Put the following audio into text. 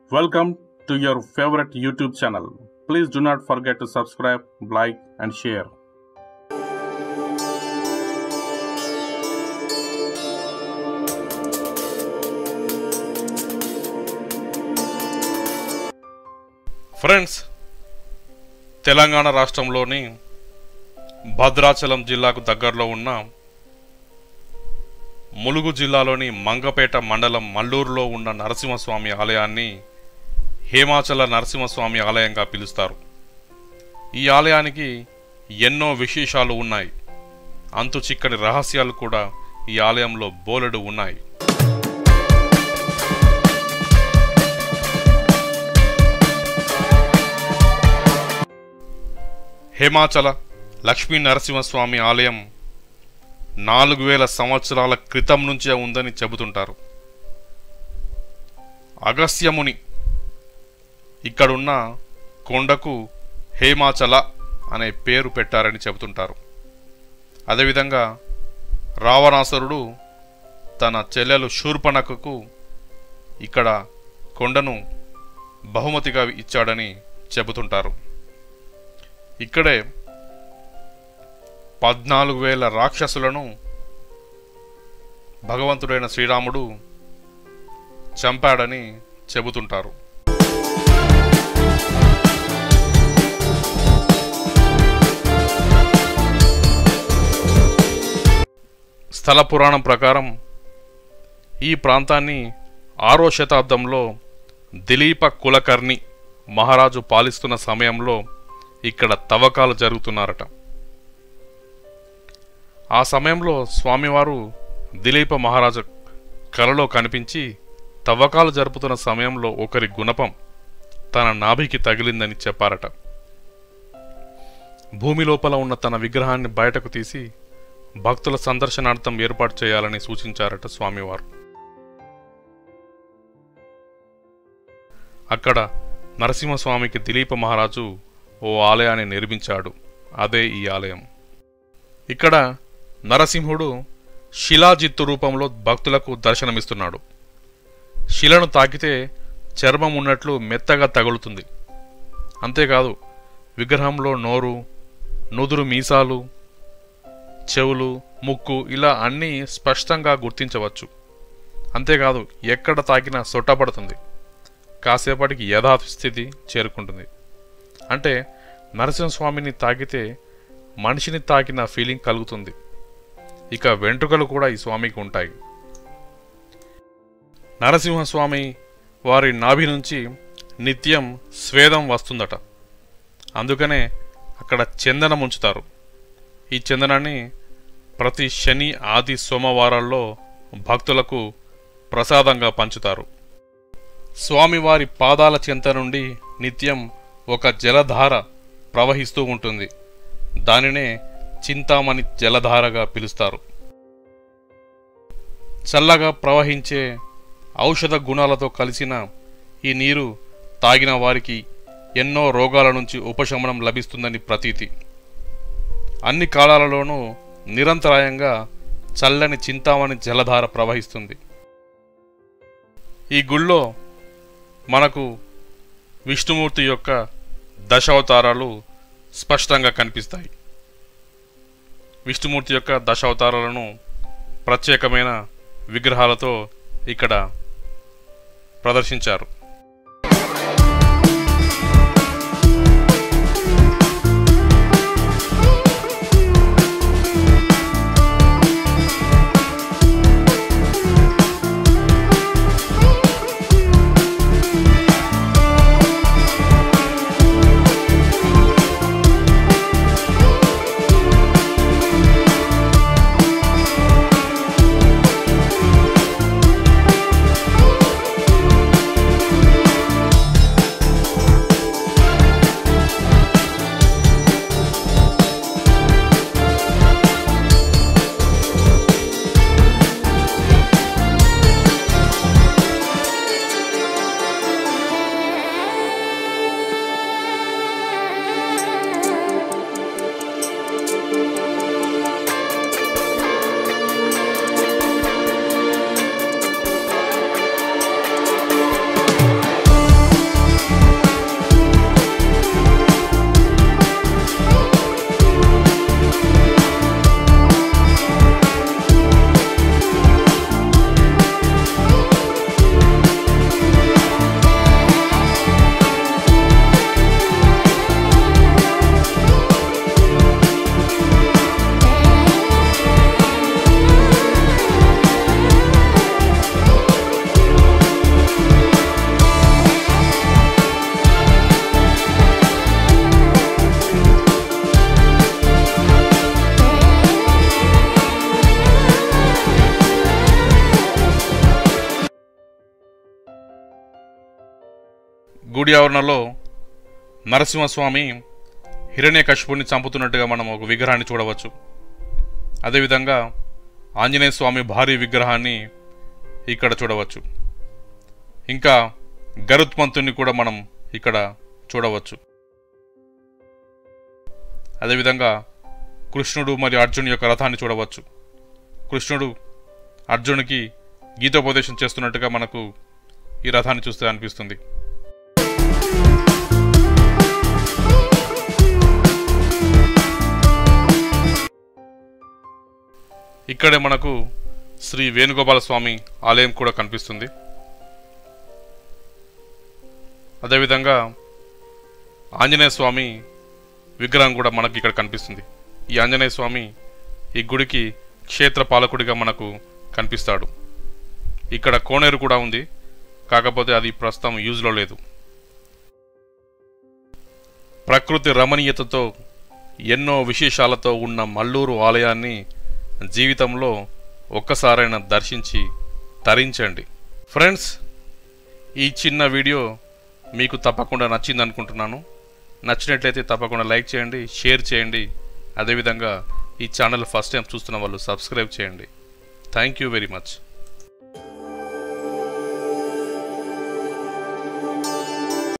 Welcome to your favorite YouTube channel. Please do not forget to subscribe, like and share. Friends, Telangana రాష్ట్రంలోని భద్రాచలం జిల్లాకు దగ్గరలో ఉన్న ములుగు జిల్లాలోని మంగపేట మండలం మల్లూరులో ఉన్న నరసింహస్వామి ఆలయాన్ని హేమాచల నరసింహస్వామి ఆలయంగా పిలుస్తారు. ఈ ఆలయానికి ఎన్నో విశేషాలు ఉన్నాయి. అంతు చిక్కని రహస్యాలు కూడా ఈ ఆలయంలో బోలెడు ఉన్నాయి. హేమాచల లక్ష్మీ నరసింహస్వామి ఆలయం 4000 సంవత్సరాల క్రితం నుంచే ఉందని చెబుతుంటారు. అగస్త్యముని ఇక్కడున్న కొండకు హేమాచల అనే పేరు పెట్టారని చెబుతుంటారు. అదేవిధంగా రావణాసురుడు తన చెల్లెలు శూర్పణఖకు ఇక్కడ కొండను బహుమతిగా ఇచ్చాడని చెబుతుంటారు. ఇక్కడే 14,000 రాక్షసులను భగవంతుడైన శ్రీరాముడు చంపాడని చెబుతుంటారు. స్థల పురాణం ప్రకారం ఈ ప్రాంతాన్ని 6వ శతాబ్దంలో దిలీప కులకర్ణి మహారాజు పాలిస్తున్న సమయంలో ఇక్కడ తవ్వకాలు జరుగుతున్నారట. ఆ సమయంలో స్వామివారు దిలీప మహారాజు కలలో కనిపించి తవ్వకాలు జరుపుతున్న సమయంలో ఒకరి గుణపం తన నాభికి తగిలిందని చెప్పారట. భూమి లోపల ఉన్న తన విగ్రహాన్ని బయటకు తీసి భక్తుల సందర్శనార్థం ఏర్పాటు చేయాలని సూచించారట స్వామివారు. అక్కడ నరసింహస్వామికి దిలీప మహారాజు ఓ ఆలయాన్ని నిర్మించాడు. అదే ఈ ఆలయం. ఇక్కడ నరసింహుడు శిలాజిత్తు రూపంలో భక్తులకు దర్శనమిస్తున్నాడు. శిలను తాకితే చర్మం ఉన్నట్లు మెత్తగా తగులుతుంది. అంతేకాదు, విగ్రహంలో నోరు, నుదురు మీసాలు, చెవులు, ముక్కు ఇలా అన్నీ స్పష్టంగా గుర్తించవచ్చు. అంతేకాదు, ఎక్కడ తాకినా సొట్టపడుతుంది. కాసేపటికి యథాస్థితి చేరుకుంటుంది. అంటే నరసింహస్వామిని తాకితే మనిషిని తాకిన ఫీలింగ్ కలుగుతుంది. ఇక వెంట్రుకలు కూడా ఈ స్వామికి ఉంటాయి. నరసింహస్వామి వారి నాభి నుంచి నిత్యం స్వేదం వస్తుందట. అందుకనే అక్కడ చందనం ఉంచుతారు. ఈ చందనాన్ని ప్రతి శని, ఆది, సోమవారాల్లో భక్తులకు ప్రసాదంగా పంచుతారు. స్వామివారి పాదాల చెంత నుండి నిత్యం ఒక జలధార ప్రవహిస్తూ ఉంటుంది. దానినే చింతామణి జలధారగా పిలుస్తారు. చల్లగా ప్రవహించే ఔషధ గుణాలతో కలిసిన ఈ నీరు తాగిన వారికి ఎన్నో రోగాల నుంచి ఉపశమనం లభిస్తుందని ప్రతీతి. అన్ని కాలాలలోనూ నిరంతరాయంగా చల్లని చింతామణి జలధార ప్రవహిస్తుంది. ఈ గుళ్ళో మనకు విష్ణుమూర్తి యొక్క దశావతారాలు స్పష్టంగా కనిపిస్తాయి. విష్ణుమూర్తి యొక్క దశావతారాలను ప్రత్యేకమైన విగ్రహాలతో ఇక్కడ ప్రదర్శించారు. గుడి ఆవరణలో నరసింహస్వామి హిరణ్యకశిపుని చంపుతున్నట్టుగా మనం ఒక విగ్రహాన్ని చూడవచ్చు. అదేవిధంగా ఆంజనేయ స్వామి భారీ విగ్రహాన్ని ఇక్కడ చూడవచ్చు. ఇంకా గరుత్మంతుని కూడా మనం ఇక్కడ చూడవచ్చు. అదేవిధంగా కృష్ణుడు మరియు అర్జునుడి యొక్క రథాన్ని చూడవచ్చు. కృష్ణుడు అర్జునుడికి గీతోపదేశం చేస్తున్నట్టుగా మనకు ఈ రథాన్ని చూస్తే అనిపిస్తుంది. ఇక్కడే మనకు శ్రీ వేణుగోపాల స్వామి ఆలయం కూడా కనిపిస్తుంది. అదేవిధంగా ఆంజనేయ స్వామి విగ్రహం కూడా మనకి ఇక్కడ కనిపిస్తుంది. ఈ ఆంజనేయ స్వామి ఈ గుడికి క్షేత్రపాలకుడిగా మనకు కనిపిస్తాడు. ఇక్కడ కోనేరు కూడా ఉంది, కాకపోతే అది ప్రస్తుతం యూజ్లో లేదు. ప్రకృతి రమణీయతతో ఎన్నో విశేషాలతో ఉన్న మల్లూరు ఆలయాన్ని జీవితంలో ఒక్కసారైనా దర్శించి తరించండి. ఫ్రెండ్స్, ఈ చిన్న వీడియో మీకు తప్పకుండా నచ్చింది అనుకుంటున్నాను. నచ్చినట్లయితే తప్పకుండా లైక్ చేయండి, షేర్ చేయండి. అదేవిధంగా ఈ ఛానల్ ఫస్ట్ టైం చూస్తున్న వాళ్ళు సబ్స్క్రైబ్ చేయండి. Thank you very much.